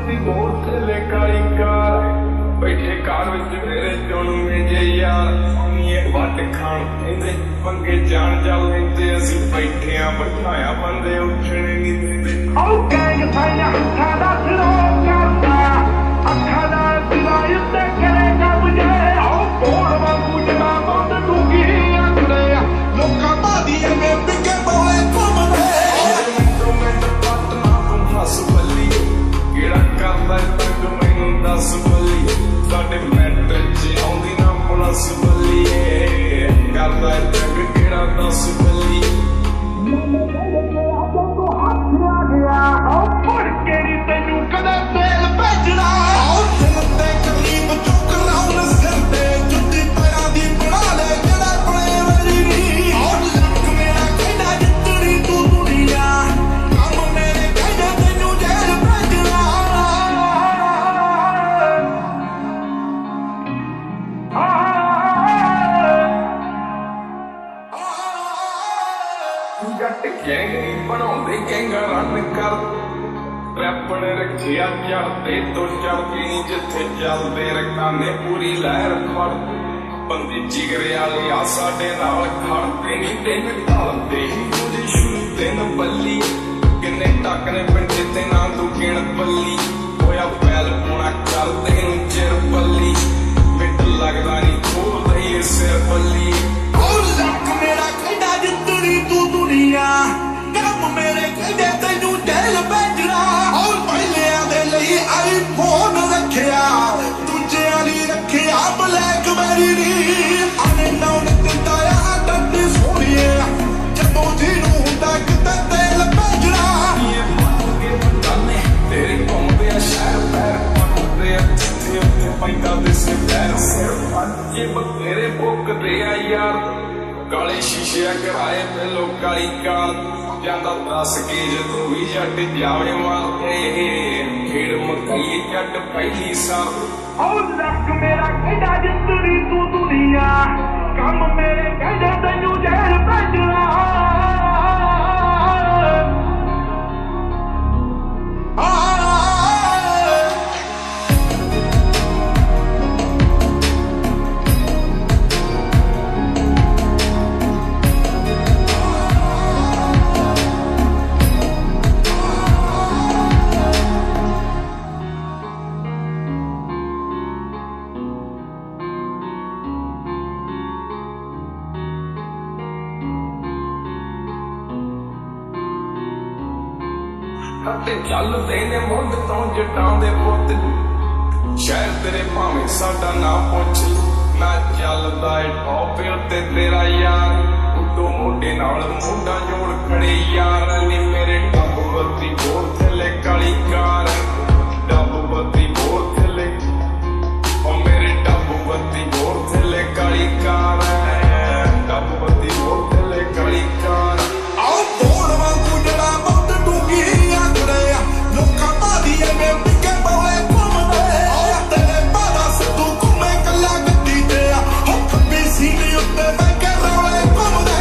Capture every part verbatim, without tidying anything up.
बत्ती मोड़ थले काली कार बैठे कार विच मेरे चुनवे जे यार ये वट खाण पेंदे पंगे जान जा लेंदे असीं बैठे आ बिठाया बंदे उठणे नहीं देंदे ओ गैंग साइना हत्था दा सिरो करदा अखा दा सिरा उत्ते करेगा मुझे ओ बोल वांगू जड़ा बंद डूंगी आंदे लोकां बादियां में बिके बोले घुमदे मिंटो मिंट पटना तू हस बली केड़ा करदा तंग मैनूं दस बली साडे मिंट च आउंदी ना पुलिस बली करदा तंग केड़ा दस बली तो हाथ आ गया ओ फड़ के नी तैनूं कदे तेल भेजना ओ दिल ते करीब चुक राउंड सिर ते जुत्ती पैरां दी बना ले जेड़ा बणे मेरी नी ओ लक मेरा कहदा जितनी तू दुनिया काम मेरे कहदे तैनूं जेल भेजना जट गैंग नहीं बनाउंदे गैंगा रन कर रैपण रखिया चढ़ते तो चढ़ती नी जिथे चलदे रकाने पूरी लहर फड़ बंदी जिगरे वाले आ साडे नाल खड़ते नी दिन ढलदे ही तुझे शुरू दिन बल्ली किन्ने टक ने पिंडे ते ना तू गिण बल्ली होया पैल पूरा करदे नु चिर बल्ली मिट लगदा नी खोलदे ये सिर बल्ली ओ लक मेरा कहदा जितनी तू दुनिया काम मेरे कहदे तैनूं जेल भेजना और पहलियां दे लई आईफोन रखिया दूजियां लई रखिया ब्लैकबेरी नी आने नाउन दिंदा आ डंडी सोहणीए जदों जीनूं हुंदा किते तेल भेजना ये पत के बटाने तेरे घुमदे आ शहर पैर पटदे आ जिथे उत्थे पैंदा दिसे पैर सिर पंजे बतेरे भुकदे आ यार काले शीशे कराए पहलो काली कार जांदा दस के जदों भी जट जावे मारते खेड़ मकाई जट पहली साल ओ लक मेरा कहदा जितनी तू दुनिया काम मेरे कहदे तैनूं जेल भेजना चलते ने मुंड तो जटां दे पुत शहर तेरे भावें साडा ना पुछ ना चलदा ए टॉपे उत्ते तेरा यार उडो मोढे नाल मोढा जोड़ खड़े यार नी मेरे डब बत्ती बोर थले काली कार डब बत्ती बोर थले ओ मेरे डब बत्ती बोर थले काली कार डब बत्ती बोर थले काली कार आओ बोल वांगू जड़ा बंद डूंगी आंदे लोकां बादियां में बिके बोले घुमदे ओ तेरे बादा सिद्धू घुमे कल्ला गड्डी ते हो खब्बी सीने उत्ते बैके रौले घुमदे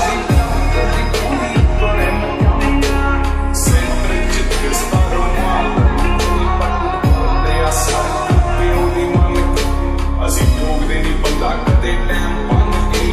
सेंटर च किसदा रुमाल पट्टे आ सड़क पिओ दी मन असीं ठोकदे नी बंदा कदे टैम बन के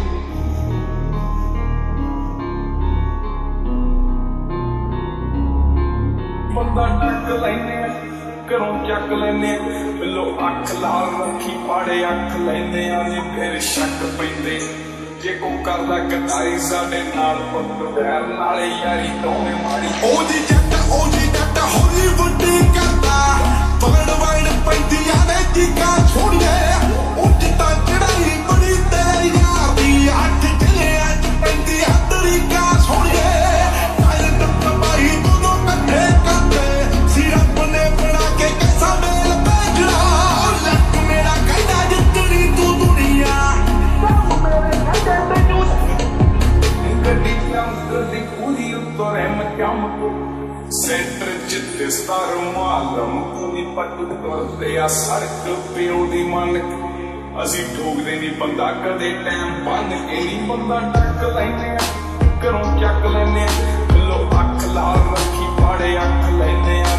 बंदा टक लैने घरों चक लैने बिलो अख लाल रखी पाड़े अख लैने आने फिर शक पैंदे जे को करदा कटाई साडे नाल पुत बैर नाले यारी दोवें माड़ी ओ जी जट ओ जी जट हॉलीवुड करदा वर्ल्ड वाइड पैंदियां ने टीका छोड़िए उठ तां चढ़ाई बड़ी तेरी यार दी अठ किले अज पैंदी तरीका छोड़िए टाइल टपाई दोनों कट्ठे करदे सिरप ने बना के कैसा मेल भेजना लक मेरा कहदा जितनी तू दुनिया सब मेरे कहदे तैनूं गड्डी काम गड्डी पूरी उत्तरे मचम सेंटर च दिसदा रुमालम पूरी पट्टू करदे आ सड़क पिओ दी मन असीं ठोकदे नी बंदा कदे टैम बन के नी बंदा टक लैने घरों चक लैने बिलो अख लाल रखी पाड़े अख लैने